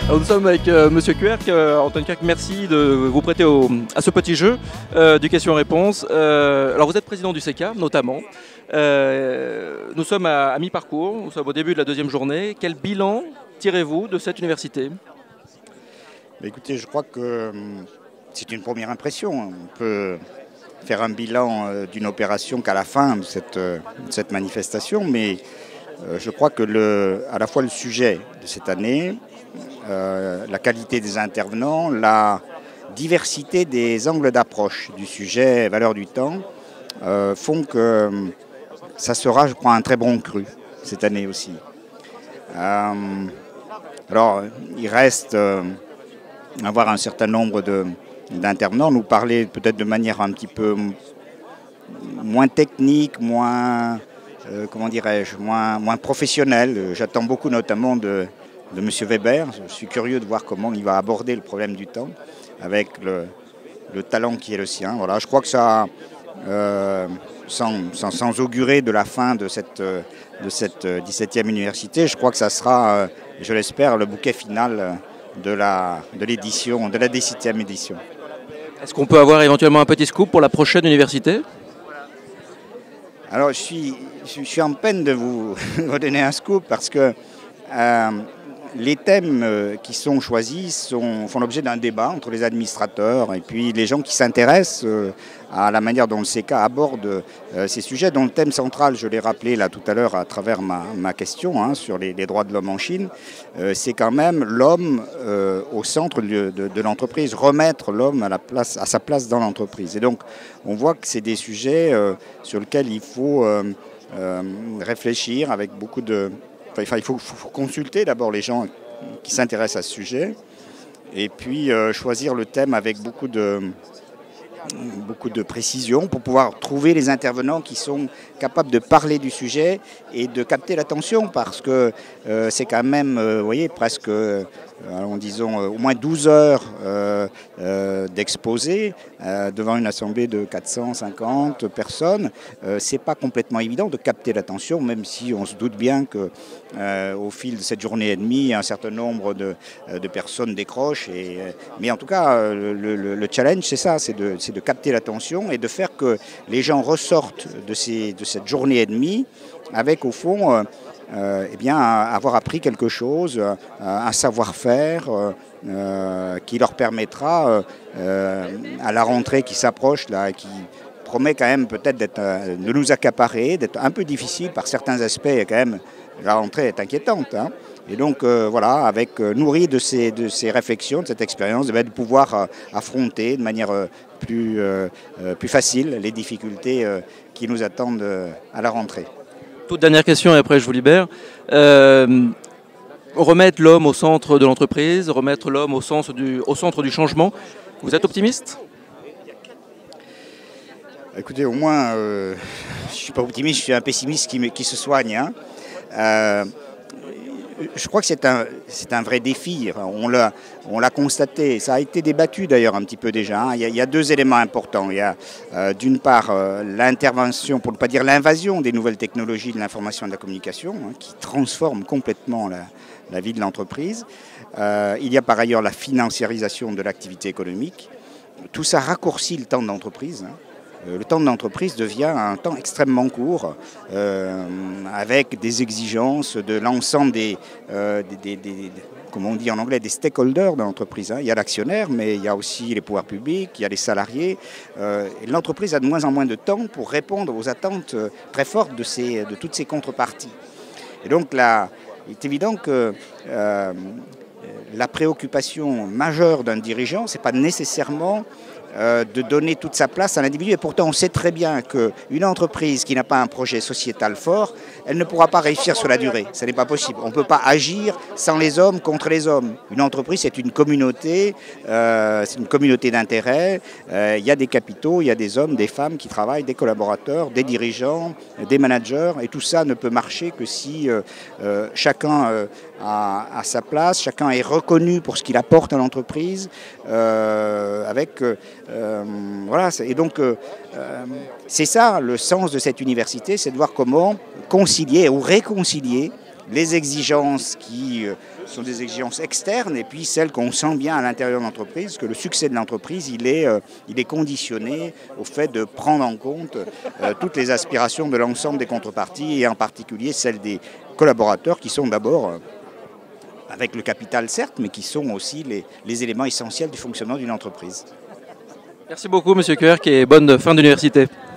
Alors, nous sommes avec Monsieur Querc. Antoine Querc, merci de vous prêter à ce petit jeu du question-réponse. Alors vous êtes président du CECA notamment. Nous sommes à mi-parcours, nous sommes au début de la deuxième journée. Quel bilan tirez-vous de cette université? Écoutez, je crois que c'est une première impression. On peut faire un bilan d'une opération qu'à la fin de cette manifestation, mais je crois que à la fois le sujet de cette année, la qualité des intervenants, la diversité des angles d'approche du sujet valeur du temps font que ça sera, je crois, un très bon cru cette année aussi. Alors, il reste à voir un certain nombre d'intervenants nous parler peut-être de manière un petit peu moins technique, moins, comment dirais-je, moins professionnelle. J'attends beaucoup notamment de M. Weber. Je suis curieux de voir comment il va aborder le problème du temps avec le talent qui est le sien. Voilà, je crois que ça, sans augurer de la fin de cette 17e université, je crois que ça sera, je l'espère, le bouquet final de l'édition, de la 17e édition. Est-ce qu'on peut avoir éventuellement un petit scoop pour la prochaine université? Alors, je suis en peine de vous donner un scoop parce que les thèmes qui sont choisis font l'objet d'un débat entre les administrateurs et puis les gens qui s'intéressent à la manière dont le CECA aborde ces sujets, dont le thème central, je l'ai rappelé là tout à l'heure à travers ma question sur les droits de l'homme en Chine, c'est quand même l'homme au centre de l'entreprise, remettre l'homme à sa place dans l'entreprise. Et donc, on voit que c'est des sujets sur lesquels il faut réfléchir avec beaucoup de... Enfin, il faut consulter d'abord les gens qui s'intéressent à ce sujet et puis choisir le thème avec beaucoup de précision pour pouvoir trouver les intervenants qui sont capables de parler du sujet et de capter l'attention parce que c'est quand même, vous voyez, presque, disons, au moins 12 heures d'exposé devant une assemblée de 450 personnes. C'est pas complètement évident de capter l'attention, même si on se doute bien que au fil de cette journée et demie, un certain nombre de personnes décrochent. Mais en tout cas, le challenge, c'est ça, c'est de capter l'attention et de faire que les gens ressortent de cette journée et demie avec, au fond, avoir appris quelque chose, un savoir-faire qui leur permettra, à la rentrée qui s'approche, là, qui promet quand même peut-être de nous accaparer, d'être un peu difficile par certains aspects, et quand même, la rentrée est inquiétante. Et donc, voilà, nourri de ces réflexions, de cette expérience, de pouvoir affronter de manière plus facile les difficultés qui nous attendent à la rentrée. Toute dernière question et après je vous libère. Remettre l'homme au centre de l'entreprise, remettre l'homme au centre du changement. Vous êtes optimiste? Écoutez, au moins, je ne suis pas optimiste, je suis un pessimiste qui se soigne. Je crois que c'est un vrai défi. On l'a constaté. Ça a été débattu d'ailleurs un petit peu déjà. Il y a deux éléments importants. Il y a d'une part l'intervention, pour ne pas dire l'invasion des nouvelles technologies de l'information et de la communication, qui transforment complètement la vie de l'entreprise. Il y a par ailleurs la financiarisation de l'activité économique. Tout ça raccourcit le temps de l'entreprise. Le temps de l'entreprise devient un temps extrêmement court, avec des exigences de l'ensemble comme on dit en anglais, des stakeholders de l'entreprise. Il y a l'actionnaire, mais il y a aussi les pouvoirs publics, il y a les salariés. L'entreprise a de moins en moins de temps pour répondre aux attentes très fortes de toutes ces contreparties. Et donc là, il est évident que la préoccupation majeure d'un dirigeant, ce n'est pas nécessairement de donner toute sa place à l'individu. Et pourtant, on sait très bien qu'une entreprise qui n'a pas un projet sociétal fort, elle ne pourra pas réussir sur la durée. Ce n'est pas possible. On ne peut pas agir sans les hommes contre les hommes. Une entreprise, c'est une communauté d'intérêts. Il y a des capitaux, il y a des hommes, des femmes qui travaillent, des collaborateurs, des dirigeants, des managers. Et tout ça ne peut marcher que si chacun a sa place, chacun est reconnu pour ce qu'il apporte à l'entreprise, voilà. Et donc, c'est ça le sens de cette université, c'est de voir comment concilier ou réconcilier les exigences qui sont des exigences externes et puis celles qu'on sent bien à l'intérieur de l'entreprise, que le succès de l'entreprise, il est conditionné au fait de prendre en compte toutes les aspirations de l'ensemble des contreparties et en particulier celles des collaborateurs qui sont d'abord avec le capital certes, mais qui sont aussi les éléments essentiels du fonctionnement d'une entreprise. Merci beaucoup, Monsieur Querc, et bonne fin d'université.